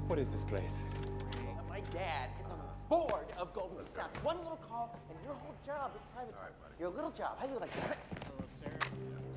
What is this place? My dad is on the board of Goldman Sachs. One little call, and your whole job is privatized. Your little job. How do you like that? Hello, sir.